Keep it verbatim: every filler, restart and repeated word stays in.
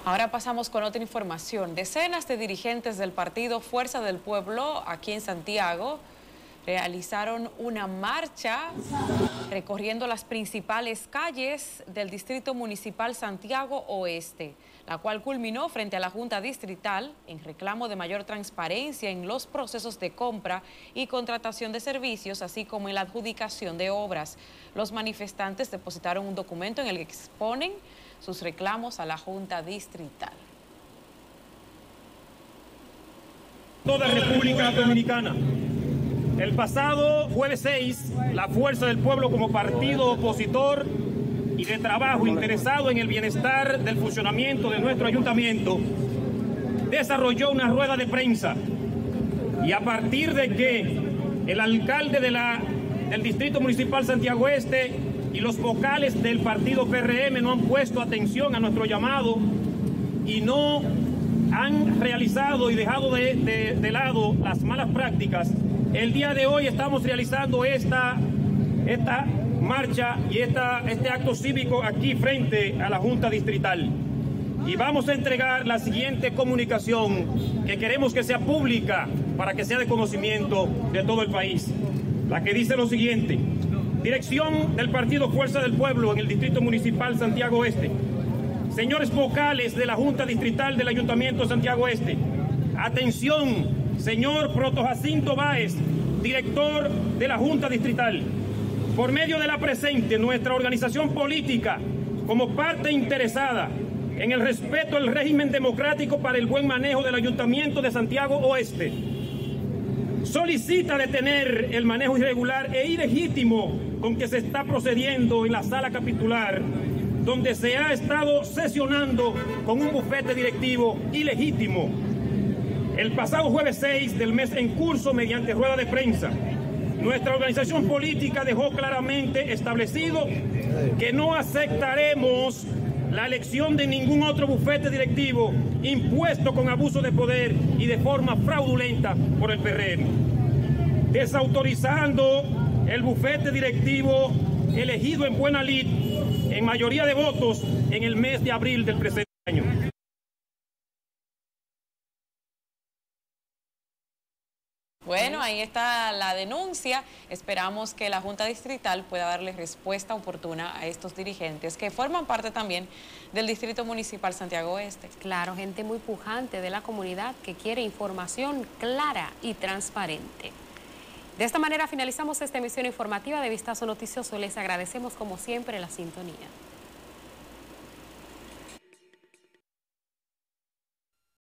Ahora pasamos con otra información. Decenas de dirigentes del partido Fuerza del Pueblo aquí en Santiago realizaron una marcha recorriendo las principales calles del Distrito Municipal Santiago Oeste, la cual culminó frente a la Junta Distrital en reclamo de mayor transparencia en los procesos de compra y contratación de servicios, así como en la adjudicación de obras. Los manifestantes depositaron un documento en el que exponen sus reclamos a la Junta Distrital. Toda República Dominicana. El pasado jueves seis, la Fuerza del Pueblo, como partido opositor y de trabajo interesado en el bienestar del funcionamiento de nuestro ayuntamiento, desarrolló una rueda de prensa. Y a partir de que el alcalde de la, del Distrito Municipal Santiago Este y los vocales del partido P R M no han puesto atención a nuestro llamado y no han realizado y dejado de, de, de lado las malas prácticas, el día de hoy estamos realizando esta, esta marcha y esta, este acto cívico aquí frente a la Junta Distrital. Y vamos a entregar la siguiente comunicación que queremos que sea pública para que sea de conocimiento de todo el país. La que dice lo siguiente: Dirección del Partido Fuerza del Pueblo en el Distrito Municipal Santiago Este. Señores vocales de la Junta Distrital del Ayuntamiento Santiago Este. Atención, señor Proto Jacinto Báez, director de la Junta Distrital. Por medio de la presente, nuestra organización política, como parte interesada en el respeto al régimen democrático para el buen manejo del Ayuntamiento de Santiago Oeste, solicita detener el manejo irregular e ilegítimo con que se está procediendo en la sala capitular, donde se ha estado sesionando con un bufete directivo ilegítimo. El pasado jueves seis del mes en curso, mediante rueda de prensa, nuestra organización política dejó claramente establecido que no aceptaremos la elección de ningún otro bufete directivo impuesto con abuso de poder y de forma fraudulenta por el P R M, desautorizando el bufete directivo elegido en buena lid en mayoría de votos en el mes de abril del presente año. Bueno, ahí está la denuncia. Esperamos que la Junta Distrital pueda darle respuesta oportuna a estos dirigentes que forman parte también del Distrito Municipal Santiago Oeste. Claro, gente muy pujante de la comunidad que quiere información clara y transparente. De esta manera finalizamos esta emisión informativa de Vistazo Noticioso. Les agradecemos como siempre la sintonía.